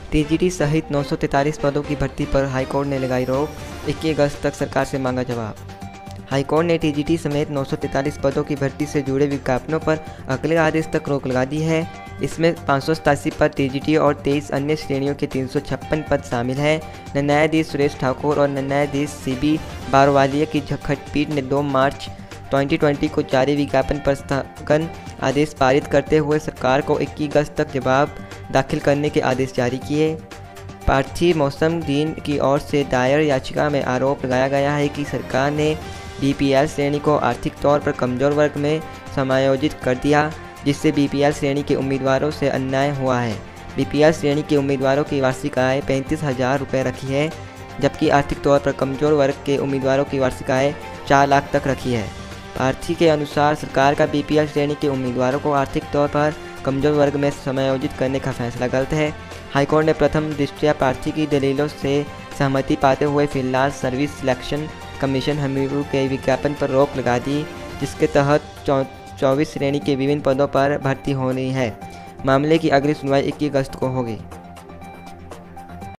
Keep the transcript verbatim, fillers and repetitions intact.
TGT सहित नौ सौ तैंतालीस पदों की भर्ती पर हाईकोर्ट ने लगाई रोक, इक्कीस अगस्त तक सरकार से मांगा जवाब। हाईकोर्ट ने टीजीटी समेत नौ सौ तैंतालीस पदों की भर्ती से जुड़े विज्ञापनों पर अगले आदेश तक रोक लगा दी है। इसमें पाँच सौ सतासी पद टीजीटी और तेईस अन्य श्रेणियों के तीन सौ छप्पन पद शामिल हैं। न्यायाधीश सुरेश ठाकुर और न्यायाधीश सीबी बारवालिया की खंडपीठ ने दो मार्च दो हज़ार बीस को जारी विज्ञापन पर स्थगन आदेश पारित करते हुए सरकार को इक्कीस अगस्त तक जवाब दाखिल करने के आदेश जारी किए। प्रार्थी मौसम दीन की ओर से दायर याचिका में आरोप लगाया गया है कि सरकार ने बीपीएल श्रेणी को आर्थिक तौर पर कमज़ोर वर्ग में समायोजित कर दिया, जिससे बीपीएल श्रेणी के उम्मीदवारों से अन्याय हुआ है। बीपीएल श्रेणी के उम्मीदवारों की वार्षिक आय पैंतीस हज़ार रुपये रखी है, जबकि आर्थिक तौर पर कमज़ोर वर्ग के उम्मीदवारों की वार्षिक आय चार लाख तक रखी है। प्रार्थी के अनुसार सरकार का बीपीएल श्रेणी के उम्मीदवारों को आर्थिक तौर पर कमज़ोर वर्ग में समायोजित करने का फैसला गलत है। हाईकोर्ट ने प्रथम दृष्टया प्रार्थी की दलीलों से सहमति पाते हुए फिलहाल सर्विस सिलेक्शन कमीशन हमीरपुर के विज्ञापन पर रोक लगा दी, जिसके तहत चौबीस श्रेणी के विभिन्न पदों पर भर्ती होनी है। मामले की अगली सुनवाई इक्कीस अगस्त को होगी।